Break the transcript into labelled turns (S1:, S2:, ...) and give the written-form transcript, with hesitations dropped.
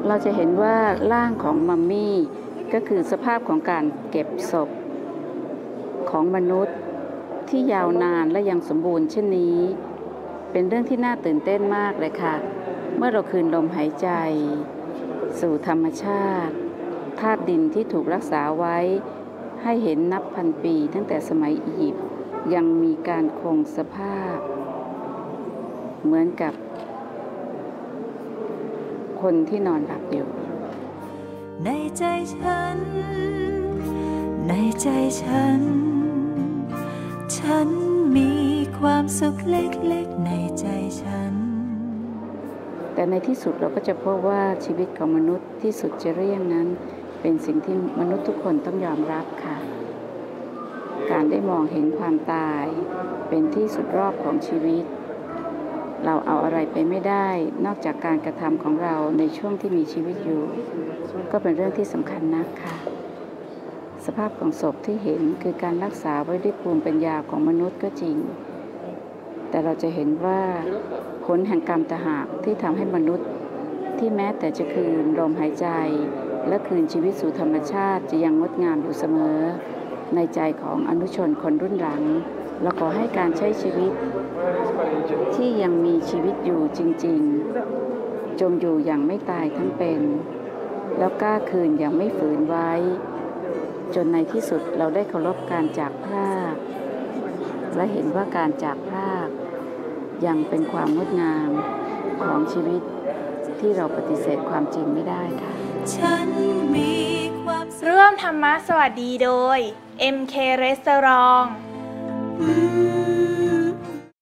S1: เราจะเห็นว่าร่างของมัมมี่ก็คือสภาพของการเก็บศพของมนุษย์ที่ยาวนานและยังสมบูรณ์เช่นนี้เป็นเรื่องที่น่าตื่นเต้นมากเลยค่ะเมื่อเราคืนลมหายใจสู่ธรรมชาติธาตุดินที่ถูกรักษาไว้ให้เห็นนับพันปีตั้งแต่สมัยอียิปต์ยังมีการคงสภาพเหมือนกับคนที่นอนหลับอยู่
S2: ในใจฉันในใจฉันมีความสุขเล็กๆในใจฉัน
S1: แต่ในที่สุดเราก็จะพบว่าชีวิตของมนุษย์ที่สุดจะเรียงนั้นเป็นสิ่งที่มนุษย์ทุกคนต้องยอมรับค่ะการได้มองเห็นความตายเป็นที่สุดรอบของชีวิตเราเอาอะไรไปไม่ได้นอกจากการกระทำของเราในช่วงที่มีชีวิตอยู่ก็เป็นเรื่องที่สำคัญนักค่ะสภาพของศพที่เห็นคือการรักษาไว้ด้วยภูมิปัญญาของมนุษย์ก็จริงแต่เราจะเห็นว่าผลแห่งกรรมต่างหากที่ทำให้มนุษย์ที่แม้แต่จะคืนลมหายใจและคืนชีวิตสู่ธรรมชาติจะยังงดงามอยู่เสมอในใจของอนุชนคนรุ่นหลังเราขอให้การใช้ชีวิตที่ยังมีชีวิตอยู่จริงๆจงอยู่อย่างไม่ตายทั้งเป็นแล้วกล้าคืนอย่างไม่ฝืนไว้จนในที่สุดเราได้เคารพการจากพรากและเห็นว่าการจากพรากยังเป็นความงดงามของชีวิตที่เราปฏิเสธความจริงไม่ได้ค่ะ
S2: ฉันมีความ
S3: ร่วมธรรมะสวัสดีโดย MK Restaurant